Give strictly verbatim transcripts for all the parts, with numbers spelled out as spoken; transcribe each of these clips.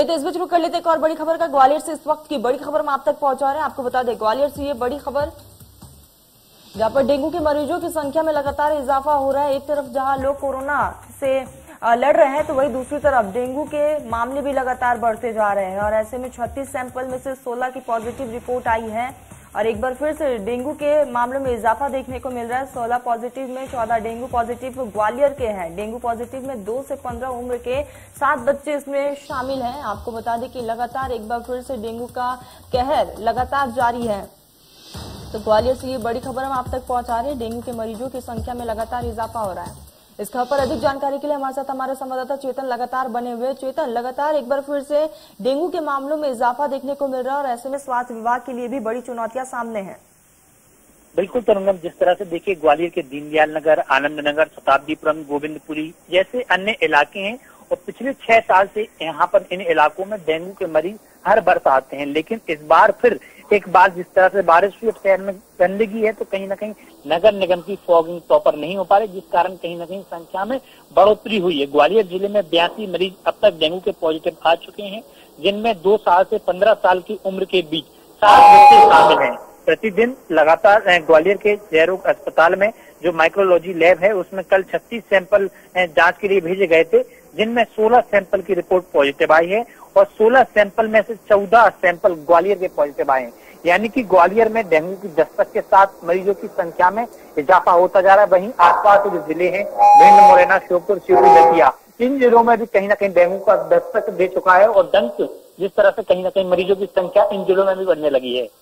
तो इस बीच में कर लेते एक और बड़ी खबर का। ग्वालियर से इस वक्त की बड़ी खबर हम आप तक पहुंचा रहे हैं। आपको बता दें ग्वालियर से ये बड़ी खबर, जहां पर डेंगू के मरीजों की संख्या में लगातार इजाफा हो रहा है। एक तरफ जहां लोग कोरोना से लड़ रहे हैं तो वहीं दूसरी तरफ डेंगू के मामले भी लगातार बढ़ते जा रहे हैं और ऐसे में छत्तीस सैंपल में से सोलह की पॉजिटिव रिपोर्ट आई है और एक बार फिर से डेंगू के मामलों में इजाफा देखने को मिल रहा है। सोलह पॉजिटिव में चौदह डेंगू पॉजिटिव ग्वालियर के हैं। डेंगू पॉजिटिव में दो से पंद्रह उम्र के सात बच्चे इसमें शामिल हैं। आपको बता दें कि लगातार एक बार फिर से डेंगू का कहर लगातार जारी है। तो ग्वालियर से ये बड़ी खबर हम आप तक पहुंचा रहे हैं। डेंगू के मरीजों की संख्या में लगातार इजाफा हो रहा है। इस खबर पर अधिक जानकारी के लिए हमारे साथ हमारे संवाददाता चेतन लगातार बने हुए। चेतन, लगातार एक बार फिर से डेंगू के मामलों में इजाफा देखने को मिल रहा है और ऐसे में स्वास्थ्य विभाग के लिए भी बड़ी चुनौतियां सामने हैं। बिल्कुल तरंगम, जिस तरह से देखिए ग्वालियर के दीनदयाल नगर, आनंद नगर, शताब्दीपुरम, गोविंदपुरी जैसे अन्य इलाके हैं और पिछले छह साल से यहाँ पर इन इलाकों में डेंगू के मरीज हर बरस आते हैं। लेकिन इस बार फिर एक बार जिस तरह से बारिश हुई, शहर में गंदगी है तो कहीं ना कहीं नगर निगम की फॉगिंग प्रॉपर नहीं हो पा रही, जिस कारण कहीं ना कहीं संख्या में बढ़ोतरी हुई है। ग्वालियर जिले में बयासी मरीज अब तक डेंगू के पॉजिटिव आ चुके हैं, जिनमें दो साल से पंद्रह साल की उम्र के बीच सात बच्चे शामिल हैं। प्रतिदिन लगातार ग्वालियर के जय रोग अस्पताल में जो माइक्रोलॉजी लैब है उसमें कल छत्तीस सैंपल जांच के लिए भेजे गए थे, जिनमें सोलह सैंपल की रिपोर्ट पॉजिटिव आई है और सोलह सैंपल में से चौदह सैंपल ग्वालियर के पॉजिटिव आए हैं। यानी कि ग्वालियर में डेंगू की दस्तक के साथ मरीजों की संख्या में इजाफा होता जा रहा है। वहीं आसपास के जो जिले हैं भिंड, मुरैना, श्योपुर, शिवपुरी, दतिया, इन जिलों में भी कहीं ना कहीं डेंगू का दस्तक दे चुका है और डंक जिस तरह से कहीं ना कहीं मरीजों की संख्या इन जिलों में भी बढ़ने लगी है।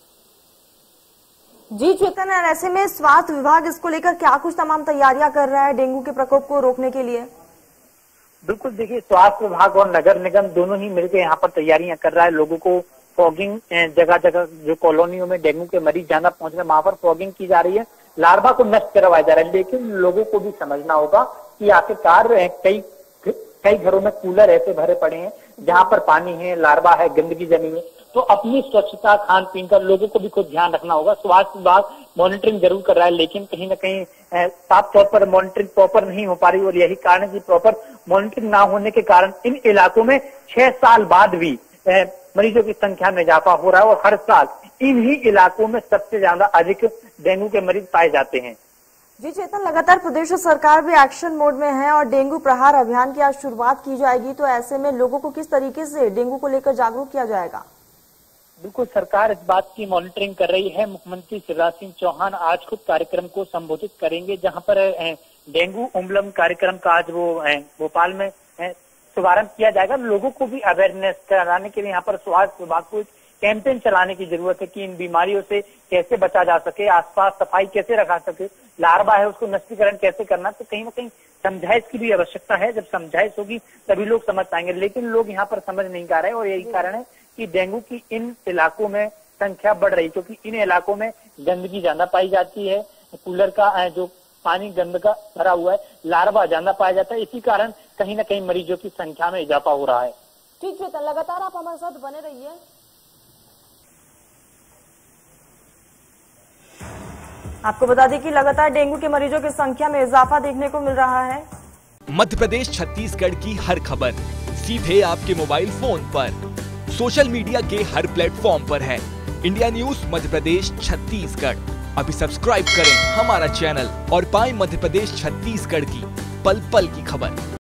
जी चेतन, ऐसे में स्वास्थ्य विभाग इसको लेकर क्या कुछ तमाम तैयारियां कर रहा है डेंगू के प्रकोप को रोकने के लिए? बिल्कुल, देखिए स्वास्थ्य विभाग और नगर निगम दोनों ही मिलकर यहाँ पर तैयारियां कर रहा है। लोगों को फॉगिंग, जगह जगह जो कॉलोनियों में डेंगू के मरीज ज्यादा पहुंच रहे हैं वहां पर फॉगिंग की जा रही है, लार्वा को नष्ट करवाया जा रहा है। लेकिन लोगों को भी समझना होगा कि आखिरकार कई कई घरों में कूलर ऐसे भरे पड़े हैं जहां पर पानी है, लार्वा है, गंदगी जमी है, तो अपनी स्वच्छता, खान पीन का लोगों को भी खुद ध्यान रखना होगा। स्वास्थ्य विभाग मॉनिटरिंग जरूर कर रहा है लेकिन कहीं ना कहीं साफ तौर पर मॉनिटरिंग प्रॉपर नहीं हो पा रही और यही कारण है कि प्रॉपर मॉनिटरिंग ना होने के कारण इन इलाकों में छह साल बाद भी मरीजों की संख्या में इजाफा हो रहा है और हर साल इन्हीं इलाकों में सबसे ज्यादा अधिक डेंगू के मरीज पाए जाते हैं। जी चेतन, लगातार प्रदेश सरकार भी एक्शन मोड में है और डेंगू प्रहार अभियान की आज शुरुआत की जाएगी, तो ऐसे में लोगों को किस तरीके से डेंगू को लेकर जागरूक किया जाएगा? बिल्कुल, सरकार इस बात की मॉनिटरिंग कर रही है। मुख्यमंत्री शिवराज सिंह चौहान आज खुद कार्यक्रम को संबोधित करेंगे, जहां पर डेंगू उन्मूलन कार्यक्रम का आज वो भोपाल में शुभारंभ किया जाएगा। लोगों को भी अवेयरनेस कराने के लिए यहाँ पर स्वास्थ्य विभाग को कैंपेन चलाने की जरूरत है कि इन बीमारियों से कैसे बचा जा सके, आसपास सफाई कैसे रखा सके, लार्वा है उसको नष्टीकरण कैसे करना। तो कहीं ना कहीं समझाइश की भी आवश्यकता है। जब समझाइश होगी तभी लोग समझ पाएंगे, लेकिन लोग यहाँ पर समझ नहीं पा रहे और यही कारण है कि डेंगू की इन इलाकों में संख्या बढ़ रही, क्योंकि इन इलाकों में गंदगी ज्यादा पाई जाती है, कूलर का जो पानी गंदगा भरा हुआ है, लार्वा ज्यादा पाया जाता है। इसी कारण कहीं ना कहीं मरीजों की संख्या में इजाफा हो रहा है। ठीक है, लगातार आप हमारे साथ बने रहिए। आपको बता दें कि लगातार डेंगू के मरीजों की संख्या में इजाफा देखने को मिल रहा है। मध्य प्रदेश छत्तीसगढ़ की हर खबर सीधे आपके मोबाइल फोन पर, सोशल मीडिया के हर प्लेटफॉर्म पर है। इंडिया न्यूज मध्य प्रदेश छत्तीसगढ़, अभी सब्सक्राइब करें हमारा चैनल और पाएं मध्य प्रदेश छत्तीसगढ़ की पल पल की खबर।